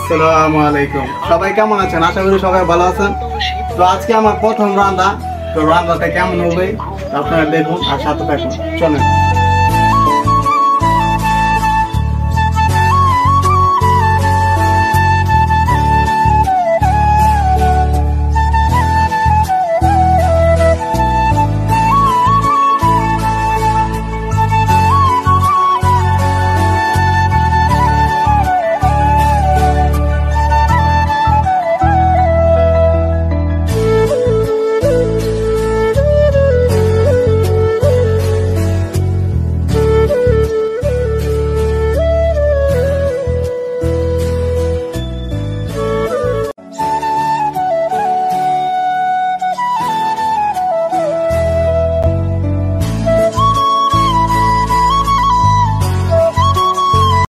আসসালামু আলাইকুম। সবাই কেমন আছেন? আশা করি সবাই ভালো আছেন। তো আজকে আমার প্রথম রান্না, তো রান্নাটা কেমন হবে আপনারা দেখুন আর সাথে থাকুন, চলেন।